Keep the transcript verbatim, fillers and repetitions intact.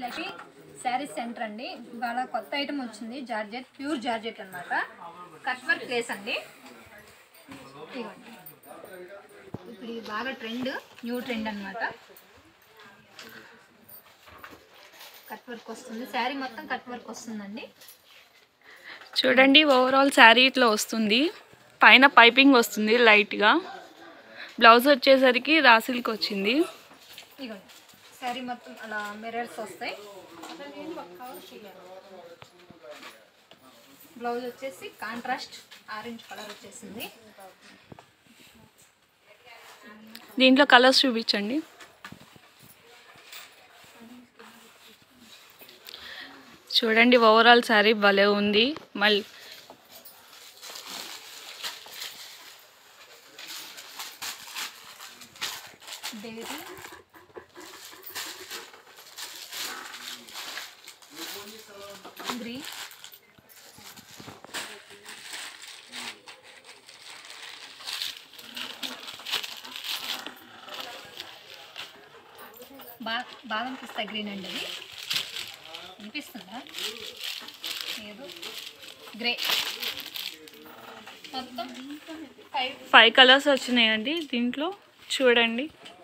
Lakshmi sari centre అండి. ఇవాళ కొత్త ఐటమ్ వచ్చింది, జార్జెట్, ప్యూర్ జార్జెట్ అనమాట. కట్ వర్క్ లేస్ అండి. ఇవ్వండి, ఇప్పుడు ఇది బాగా ట్రెండ్, న్యూ ట్రెండ్ అనమాట. కట్ వర్క్ వస్తుంది, శారీ మొత్తం కట్ వర్క్ వస్తుందండి. చూడండి, ఓవరాల్ శారీ ఇట్లా వస్తుంది. పైన పైపింగ్ వస్తుంది లైట్గా. బ్లౌజ్ వచ్చేసరికి రా సిల్క్ వచ్చింది. ఇవ్వండి, శారీ మొత్తం అలా మిర్రర్స్ వస్తాయి. బ్లౌజ్ వచ్చేసి కాంట్రాస్ట్ ఆరెంజ్ కలర్ వచ్చేసింది. దీంట్లో కలర్స్ చూపించండి. చూడండి, ఓవరాల్ శారీ భలే ఉంది. మళ్ళీ బేబీ గ్రీన్, బా బాదం పిస్తా గ్రీన్ అండి. ఇది అనిపిస్తుందా? ఏదో గ్రే. మొత్తం ఫైవ్ ఫైవ్ కలర్స్ వచ్చినాయండి దీంట్లో. చూడండి,